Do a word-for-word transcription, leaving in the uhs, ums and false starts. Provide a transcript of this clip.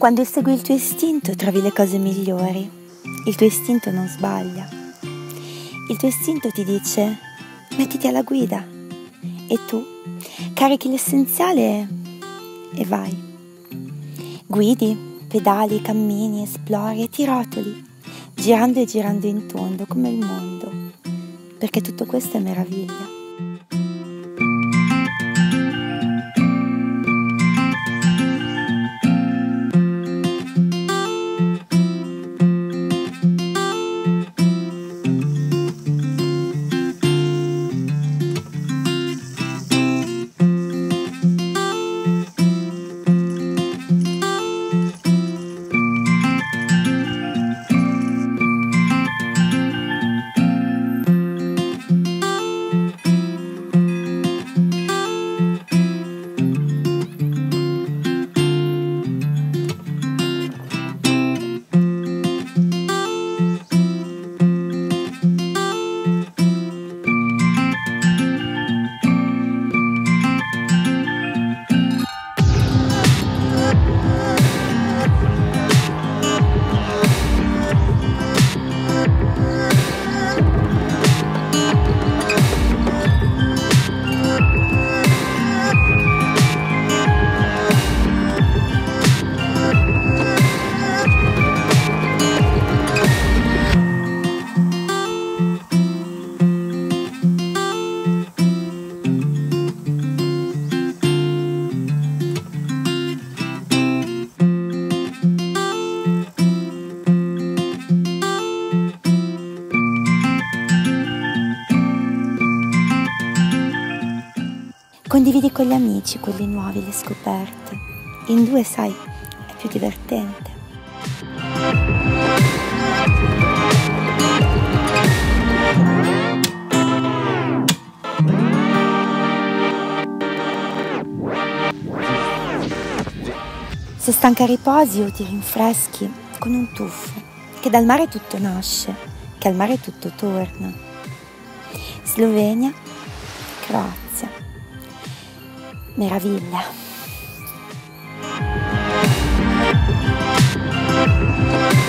Quando segui il tuo istinto trovi le cose migliori. Il tuo istinto non sbaglia. Il tuo istinto ti dice: mettiti alla guida. E tu carichi l'essenziale e vai. Guidi, pedali, cammini, esplori e ti rotoli, girando e girando in tondo come il mondo, perché tutto questo è meraviglia. Condividi con gli amici quelli nuovi, le scoperte. In due, sai, è più divertente. Se stanca riposi o ti rinfreschi con un tuffo, che dal mare tutto nasce, che al mare tutto torna. Slovenia, Croazia. Meraviglia.